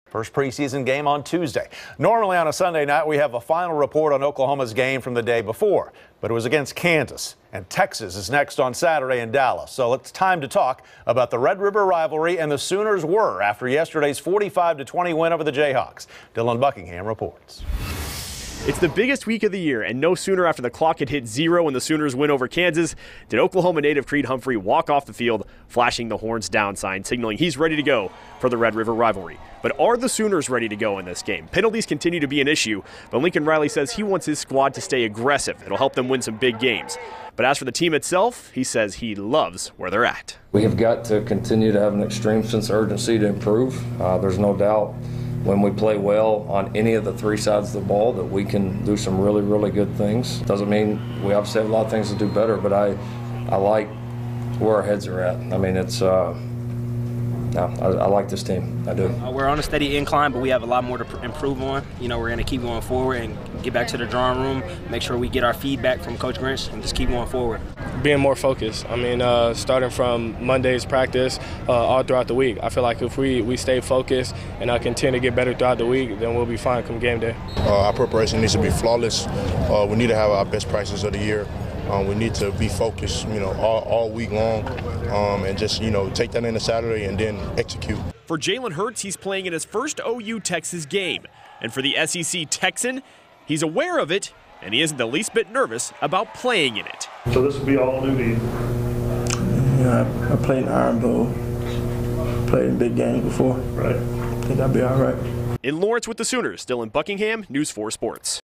First preseason game on Tuesday. Normally on a Sunday night, we have a final report on Oklahoma's game from the day before, but it was against Kansas, and Texas is next on Saturday in Dallas. So it's time to talk about the Red River rivalry and the Sooners were after yesterday's 45-20 win over the Jayhawks. Dylan Buckingham reports. It's the biggest week of the year, and no sooner after the clock had hit zero when the Sooners win over Kansas did Oklahoma native Creed Humphrey walk off the field, flashing the horns down sign, signaling he's ready to go for the Red River rivalry. But are the Sooners ready to go in this game? Penalties continue to be an issue, but Lincoln Riley says he wants his squad to stay aggressive. It'll help them win some big games. But as for the team itself, he says he loves where they're at. We have got to continue to have an extreme sense of urgency to improve. There's no doubt when we play well on any of the three sides of the ball that we can do some really, really good things. Doesn't mean we obviously have a lot of things to do better, but I like where our heads are at. I mean, it's I like this team. I do. We're on a steady incline, but we have a lot more to improve on. You know, we're going to keep going forward and get back to the drawing room, make sure we get our feedback from Coach Grinch, and just keep going forward. Being more focused. I mean, starting from Monday's practice all throughout the week. I feel like if we stay focused and continue to get better throughout the week, then we'll be fine come game day. Our preparation needs to be flawless. We need to have our best practice of the year. We need to be focused, all week long, and just, take that into Saturday and then execute. For Jalen Hurts, he's playing in his first OU Texas game. And for the SEC Texan, he's aware of it, and he isn't the least bit nervous about playing in it. So this will be all new to you? Yeah, I played in the Iron Bowl, played in big games before. Right. I think I'll be all right. In Lawrence with the Sooners, Dylan Buckingham, News 4 Sports.